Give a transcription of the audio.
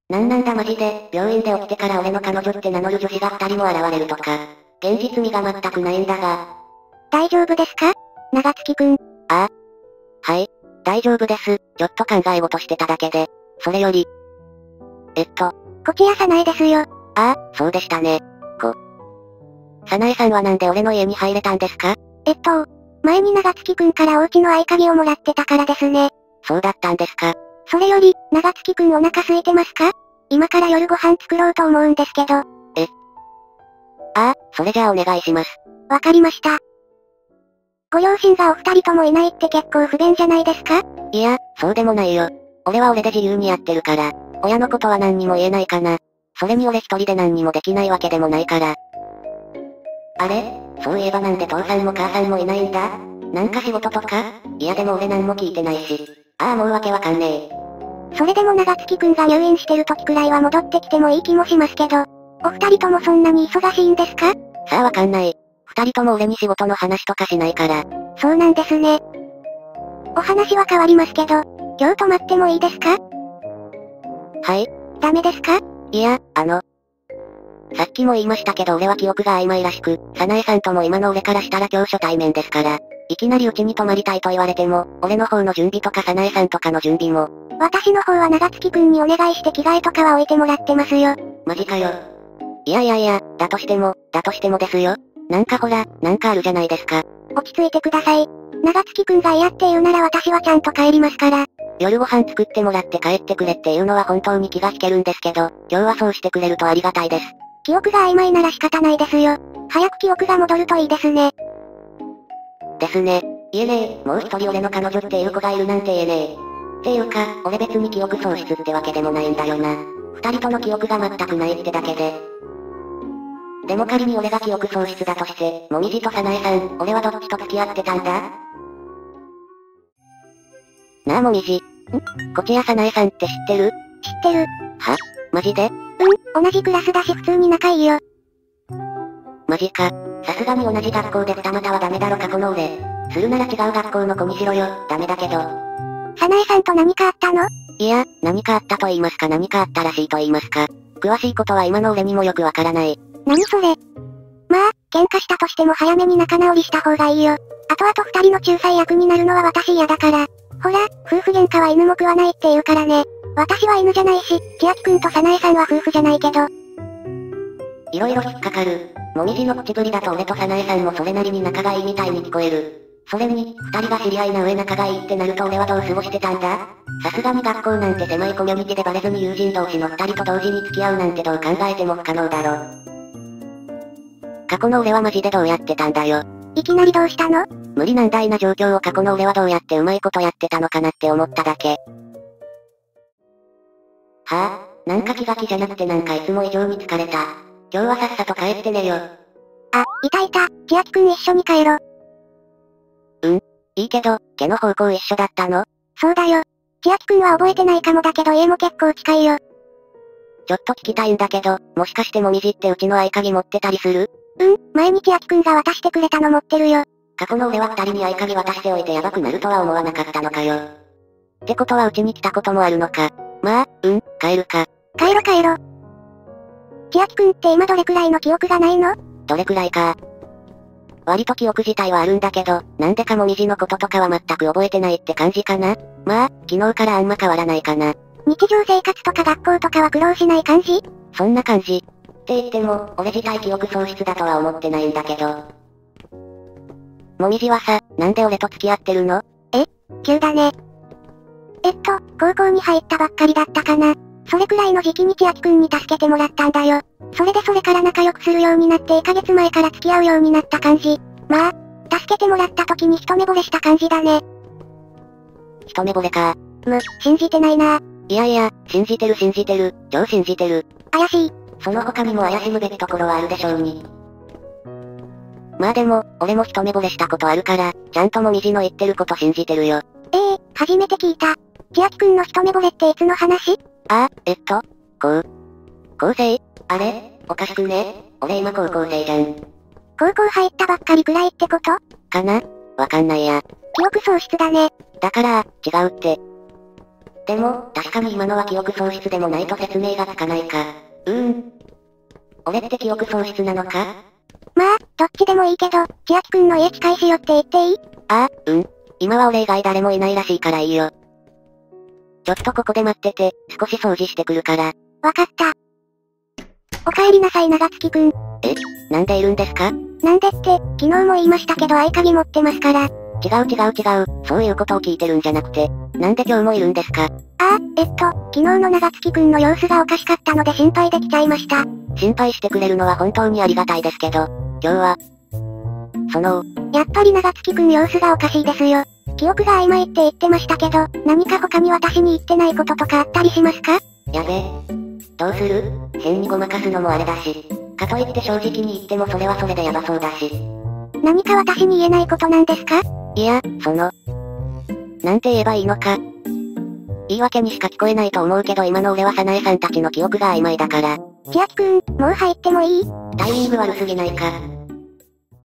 なんだマジで、病院で起きてから俺の彼女って名乗る女子が2人も現れるとか。現実味が全くないんだが。 大丈夫ですか長月くん。 ああ。はい。大丈夫です。ちょっと考え事してただけで。それより。 こちやさないですよ。 ああ、そうでしたね。さなえさんはなんで俺の家に入れたんですか？ 前に長月くんからお家の合鍵をもらってたからですね。 そうだったんですか。 それより、長月くんお腹空いてますか？今から夜ご飯作ろうと思うんですけど。 ああ、それじゃあお願いします。 わかりました。ご両親がお二人ともいないって結構不便じゃないですか？ いや、そうでもないよ。俺は俺で自由にやってるから、親のことは何にも言えないかな。それに俺一人で何にもできないわけでもないから。あれ？そういえばなんで父さんも母さんもいないんだ？なんか仕事とか？いやでも俺何も聞いてないし。ああもうわけわかんねえ。 それでも長月くんが入院してる時くらいは戻ってきてもいい気もしますけど。お二人ともそんなに忙しいんですか？ さあわかんない。二人とも俺に仕事の話とかしないから。 そうなんですね。お話は変わりますけど、今日泊まってもいいですか？ はい？ ダメですか？ いや、さっきも言いましたけど俺は記憶が曖昧らしく、さなえさんとも今の俺からしたら今日初対面ですから、いきなりうちに泊まりたいと言われても、俺の方の準備とかさなえさんとかの準備も。 私の方は長月くんにお願いして着替えとかは置いてもらってますよ。 マジかよ。いや、だとしてもですよ。なんかほら、なんかあるじゃないですか。 落ち着いてください。長月くんが嫌って言うなら私はちゃんと帰りますから。 夜ご飯作ってもらって帰ってくれっていうのは本当に気が引けるんですけど、今日はそうしてくれるとありがたいです。 記憶が曖昧なら仕方ないですよ。早く記憶が戻るといいですね。 ですね。言えねえ、もう一人俺の彼女っていう子がいるなんて言えねえ。っていうか、俺別に記憶喪失ってわけでもないんだよな。二人との記憶が全くないってだけで。でも仮に俺が記憶喪失だとして、もみじとさなえさん、俺はどっちと付き合ってたんだ？なあもみじ。こちやさなえさんって知ってる？ 知ってる。 は？マジで？ 同じクラスだし普通に仲いいよ。 マジか。さすがに同じ学校で二股はダメだろ過去の俺。するなら違う学校の子にしろよ、ダメだけど。 さなえさんと何かあったの？ いや、何かあったと言いますか何かあったらしいと言いますか。詳しいことは今の俺にもよくわからない。 何それ？まあ、喧嘩したとしても早めに仲直りした方がいいよ。後々二人の仲裁役になるのは私嫌だから。ほら、夫婦喧嘩は犬も食わないって言うからね。私は犬じゃないし、千秋くんとさなえさんは夫婦じゃないけど。 いろいろ引っかかる。もみじの口ぶりだと俺とさなえさんもそれなりに仲がいいみたいに聞こえる。それに、二人が知り合いな上仲がいいってなると俺はどう過ごしてたんだ？さすがに学校なんて狭いコミュニティでバレずに友人同士の二人と同時に付き合うなんてどう考えても不可能だろ。過去の俺はマジでどうやってたんだよ。 いきなりどうしたの？ 無理難題な状況を過去の俺はどうやってうまいことやってたのかなって思っただけ。はぁ、なんか気が気じゃなくてなんかいつも以上に疲れた。今日はさっさと帰って寝よ。 あ、いた。千秋くん一緒に帰ろう。 いいけど、家の方向一緒だったの？ そうだよ。千秋くんは覚えてないかもだけど家も結構近いよ。 ちょっと聞きたいんだけど、もしかしてもみじってうちの合鍵持ってたりする？ 前に千秋くんが渡してくれたの持ってるよ。 過去の俺は二人に合鍵渡しておいてヤバくなるとは思わなかったのかよ。ってことはうちに来たこともあるのか。まあ、帰るか。 帰ろ。千秋くんって今どれくらいの記憶がないの？ どれくらいか。割と記憶自体はあるんだけど、なんでかもみじのこととかは全く覚えてないって感じかな。まあ、昨日からあんま変わらないかな。 日常生活とか学校とかは苦労しない感じ？ そんな感じ。って言っても、俺自体記憶喪失だとは思ってないんだけど。もみじはさ、なんで俺と付き合ってるの？ 急だね。高校に入ったばっかりだったかな。それくらいの時期に千秋くんに助けてもらったんだよ。それから仲良くするようになって1ヶ月前から付き合うようになった感じ。まあ、助けてもらった時に一目惚れした感じだね。 一目惚れか。 信じてないな。 いや、信じてる。超信じてる。 怪しい。 その他にも怪しむべきところはあるでしょうに。まあでも、俺も一目惚れしたことあるから、ちゃんともみじの言ってること信じてるよ。 初めて聞いた。千秋くんの一目惚れっていつの話？ 高生？あれ？おかしくね？俺今高校生じゃん。 高校入ったばっかりくらいってこと？ かな？わかんないや。 記憶喪失だね。 だから、違うって。 でも、確かに今のは記憶喪失でもないと説明がつかないか。俺って記憶喪失なのか？ まあ、どっちでもいいけど、千秋くんの家近いしよって言っていい？ 今は俺以外誰もいないらしいからいいよ。ちょっとここで待ってて、少し掃除してくるから。 わかった。お帰りなさい長月くん。 なんでいるんですか？ なんでって、昨日も言いましたけど合鍵持ってますから。 違う。そういうことを聞いてるんじゃなくて、なんで今日もいるんですか？ 昨日の長月くんの様子がおかしかったので心配できちゃいました。 心配してくれるのは本当にありがたいですけど、今日は、 やっぱり長月くん様子がおかしいですよ。記憶が曖昧って言ってましたけど、何か他に私に言ってないこととかあったりしますか？ やべえ。どうする？変にごまかすのもあれだし。かといって正直に言ってもそれはそれでヤバそうだし。 何か私に言えないことなんですか？ いや、なんて言えばいいのか。言い訳にしか聞こえないと思うけど今の俺は早苗さんたちの記憶が曖昧だから。 千秋くん、もう入ってもいい？ タイミング悪すぎないか。